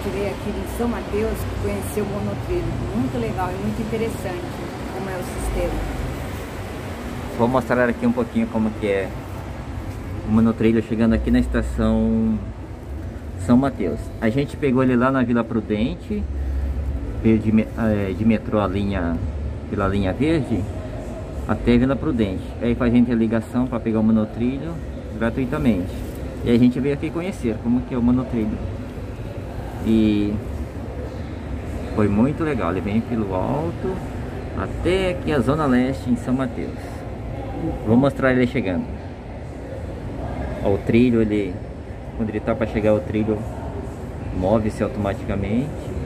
veio aqui em São Mateus conhecer o monotrilho. Muito legal e muito interessante como é o sistema. Vou mostrar aqui um pouquinho como que é o monotrilho chegando aqui na estação São Mateus. A gente pegou ele lá na Vila Prudente, veio de metrô pela linha verde até Vila Prudente. Aí faz a gente a ligação para pegar o monotrilho gratuitamente. E a gente veio aqui conhecer como que é o monotrilho. E foi muito legal. Ele vem pelo alto até aqui a Zona Leste em São Mateus. Vou mostrar ele chegando. Ó, o trilho, quando ele tá para chegar, o trilho move-se automaticamente.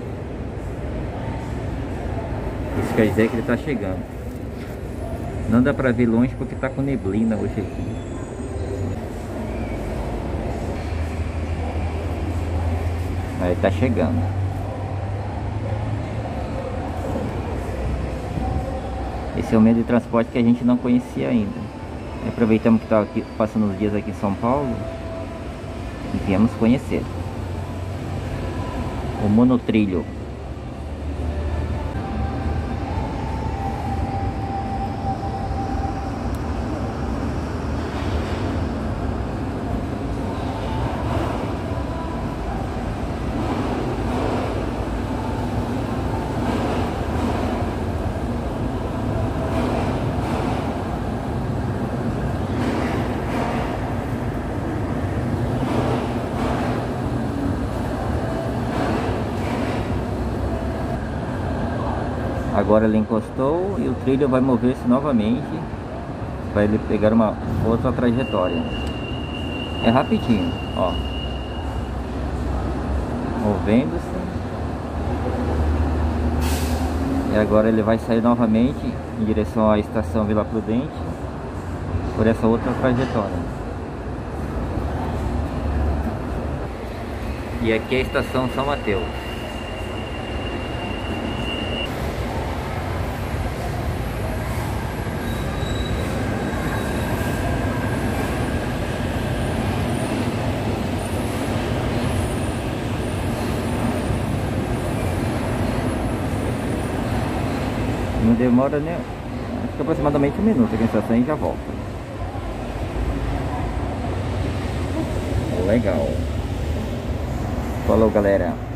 Isso quer dizer que ele tá chegando. Não dá para ver longe porque tá com neblina hoje aqui. Aí tá chegando. Esse é o meio de transporte que a gente não conhecia ainda. Aproveitamos que estava aqui, passando os dias aqui em São Paulo e viemos conhecer o monotrilho. Agora ele encostou e o trilho vai mover-se novamente para ele pegar uma outra trajetória. É rapidinho, ó. Movendo-se. E agora ele vai sair novamente em direção à estação Vila Prudente por essa outra trajetória. E aqui é a estação São Mateus. Não demora nem, acho que aproximadamente 1 minuto aqui na estação e já volta. Legal. Falou, galera.